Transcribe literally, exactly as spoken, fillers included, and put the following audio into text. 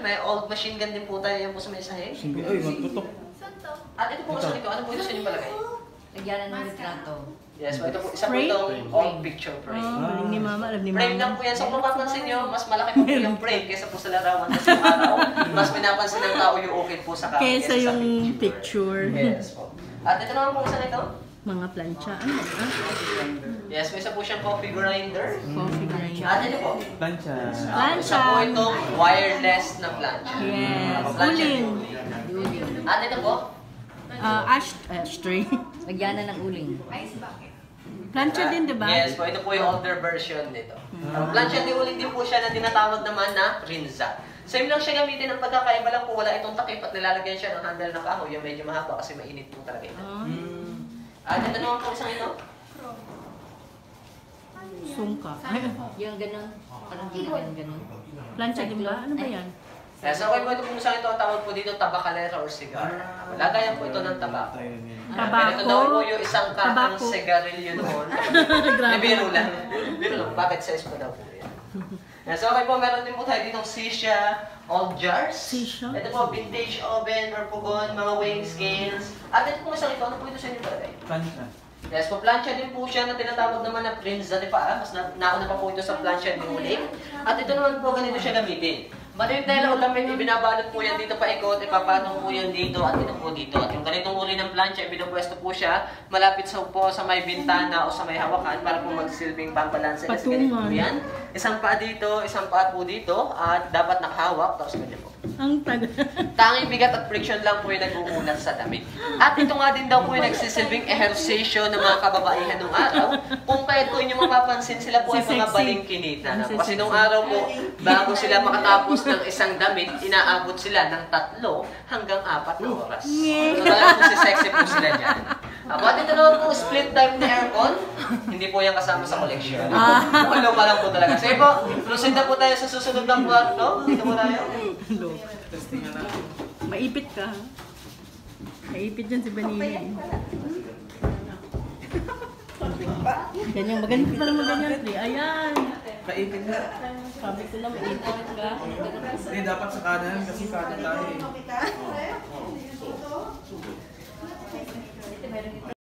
May old machine gun din po tayo yan po sa mensahe. Sige, ay, magtutok. At ito po kasi ito, ano po ito sa inyo palagay? Nagyanan ng litrato. Yes, so ito po, isa po itong old picture frame. Oh, alam ni Mama, alam ni Mama. Frame lang po yan. So kung mapapansin nyo, mas malaki po po yung frame kaysa po sa larawan. Kasi yung araw, mas pinapansin ng tao yung okay po sa camera Kesa sa yung picture. Yes po. At ito naman po isa nito. Mga plancha. Ano ba? Yes, may isa po siyang coffee grinder. Coffee grinder. At ito po. Plancha. Isa po itong wireless na plancha. Yes. Plancha Uling. din. At ito po. Uh, ash, ashtray. Nagyanan ng uling. Plancha din, di ba? Yes po, ito po yung older version nito. Ang plancha din uling din po siya na tinatawag naman na rinza. Same lang siya gamitin, ang pagkakaiba lang po, wala itong takip at nilalagyan siya ng handle na kahoy, yung medyo mahaba kasi mainit po talaga ito. Ah, At ito naman po isang ito. sungka. Ay, Yung ganun. Parang gilgan ganun. plancha din ba? Ano ba yan? Yes, okay po ito po isang ito, ang tawag po dito tabakalera or cigar. Lagayan po ito ng tabako. Tabako? Ito daw po yung isang kakang Tabako. sigarilyo noon. May biro lang. Biro lang, bakit size po daw po yan? Yes, okay po, meron din po tayo ditong sisya, old jars. Sisya? Ito po, vintage oven or pugon, mga weighing scales. At ito po isang ito, ano po ito sa inyo palagay? Plancha. Yes, po, plancha din po siya na tinatawag naman na prinza de pa. Mas na, nauna pa po ito sa plancha ni uling. At ito naman po, ganito siya gamitin. Maliit na ilaw damit, ibinabalot po yan dito paikot, ipapatong po yan dito at ito po dito. At yung ganitong uri ng plancha, ibinapwesto po siya malapit sa po sa may bintana o sa may hawakan para po magsilbing pambalansa. Kasi ganito po yan. Isang paa dito, isang paa po dito at dapat nakahawak. Tapos ganyan po. Ang taga. Tanging bigat at friction lang po yung nag-uulat sa damit. At ito nga din daw po yung nagsisilbing ehersesyo ng mga kababaihan nung araw. Kung kaya't po inyo mapapansin, sila po ay Si mga sexy. balingkinita. No? Si Kasi sexy. nung araw po, bago sila makatapos ng isang damit, inaabot sila ng tatlo hanggang apat na oras. So talagang po si sexy po sila dyan. Ako, at ito naman po, split type na aircon. Hindi po yan kasama sa collection. Ano pa lang po talaga. Sige po, proceed na po tayo sa susunod na kwarto. Dito po tayo. Maipit ka, ha? Maipit yan si Vanilla. Ganyan, maganda pala mo ganyan, Pri. Ayan. Kaipin na. Sabi ko na, maipit ka. Hindi, dapat sa kanan kasi kanan tayo eh.